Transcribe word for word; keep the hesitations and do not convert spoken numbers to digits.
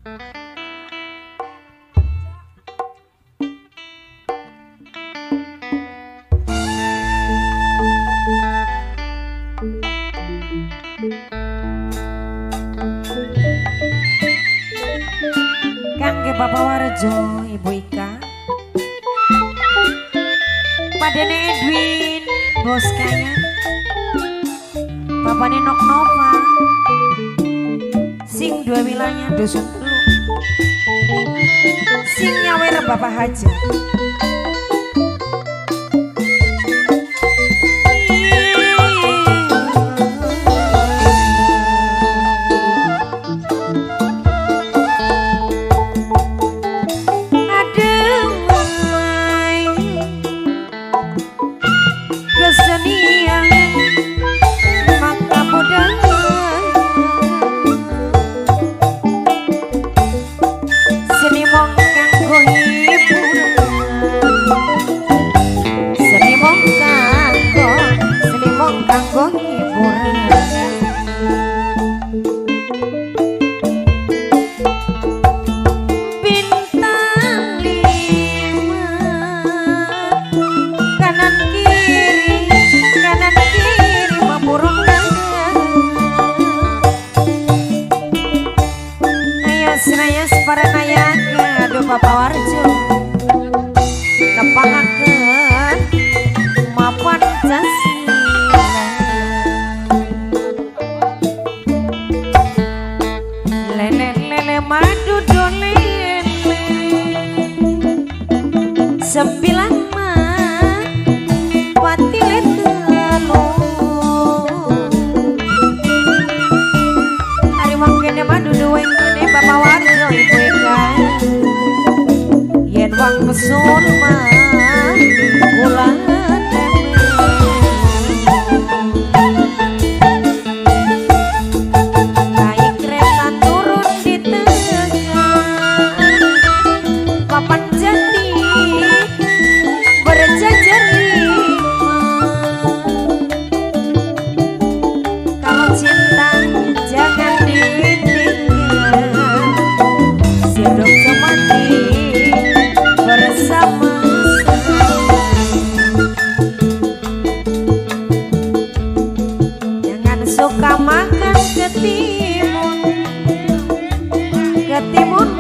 Kangge Bapak Warjo, Ibu Ika, Padene Edwin, Bos Kaya, Bapak Nenok Nova, sing dua wilayah dusun telu, sing nyawer Bapak Haja. Bapak Warjo nepangaken mapan Pancasila lele lele madu dolele sembilan mah pati letelo ari mangkene madu duwen kene Bapak Warjo Ibu Ika yen wang pesun mah kula naik kereta turun di tengah papan jati berjajar lima kalau cinta jangan ditinggal hidup semati bersama jangan suka makan ketimun ketimun